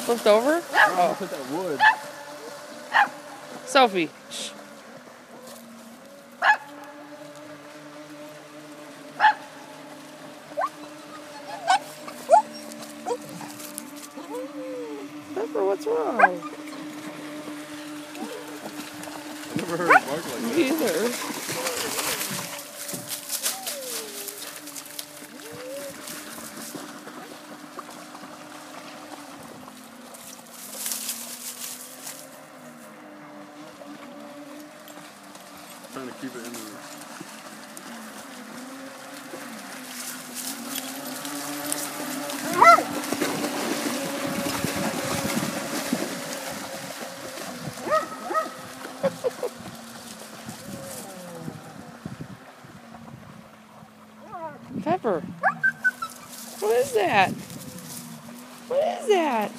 Flipped over? Oh, put that wood. Sophie. Shh. Pepper, what's wrong? I never heard it bark like that. Me either. Trying to keep it in the... Pepper. What is that? What is that?